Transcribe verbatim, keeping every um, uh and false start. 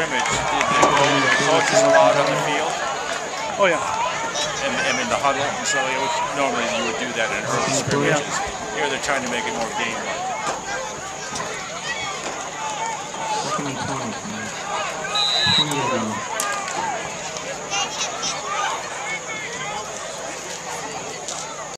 scrimmage, did the, the coaches allowed on the field? Oh yeah. And, and in the huddle, and so it would, normally you would do that in early scrimmages. Yeah. Here they're trying to make it more game-like. Second and twenty. twenty